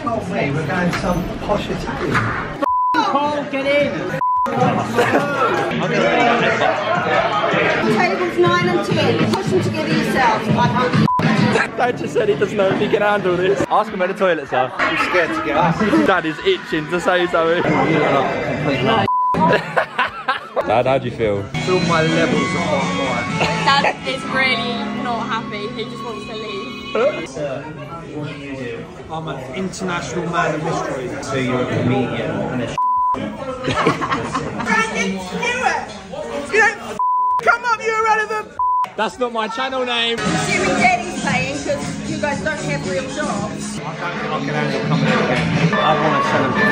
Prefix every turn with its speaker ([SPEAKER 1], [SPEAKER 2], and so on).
[SPEAKER 1] told me we're going to some posh Italian.
[SPEAKER 2] Paul, get in!
[SPEAKER 3] Tables 9 and 10. Push them together yourselves.
[SPEAKER 2] Dad just said he doesn't know if he can handle this. Ask him where the toilets are.
[SPEAKER 1] I'm scared to get up.
[SPEAKER 2] Dad is itching to say something. Dad, how do you feel?
[SPEAKER 1] Feel my levels are quite high.
[SPEAKER 4] Dad is really not happy. He just wants to leave.
[SPEAKER 1] Sir, what do you do?
[SPEAKER 5] I'm an international man of mystery.
[SPEAKER 1] So you're a comedian and a
[SPEAKER 5] Brandon Stewart! You don't come up, you're irrelevant!
[SPEAKER 2] That's not my channel name.
[SPEAKER 3] Assuming Daddy's paying because you guys don't have real jobs.
[SPEAKER 1] I don't think I can handle coming out again. I want to celebrate.